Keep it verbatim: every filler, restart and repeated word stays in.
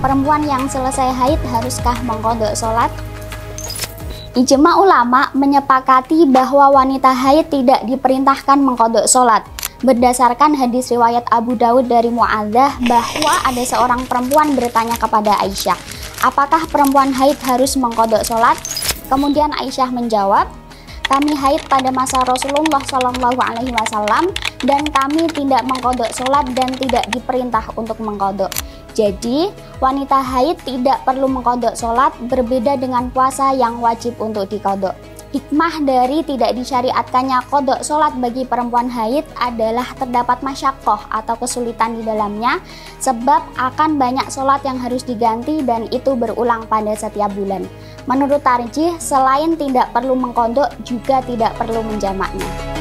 perempuan yang selesai haid haruskah mengqadha sholat? Ijma ulama menyepakati bahwa wanita haid tidak diperintahkan mengqadha sholat. Berdasarkan hadis riwayat Abu Dawud dari Mu'adzah bahwa ada seorang perempuan bertanya kepada Aisyah, apakah perempuan haid harus mengqadha sholat? Kemudian Aisyah menjawab, kami haid pada masa Rasulullah Shallallahu Alaihi Wasallam dan kami tidak mengqadha sholat dan tidak diperintah untuk mengqadha. Jadi, wanita haid tidak perlu mengqadha sholat, berbeda dengan puasa yang wajib untuk diqadha. Hikmah dari tidak disyariatkannya qadha sholat bagi perempuan haid adalah terdapat masyaqqah atau kesulitan di dalamnya, sebab akan banyak sholat yang harus diganti dan itu berulang pada setiap bulan. Menurut tarjih, selain tidak perlu mengqadha juga tidak perlu menjamaknya.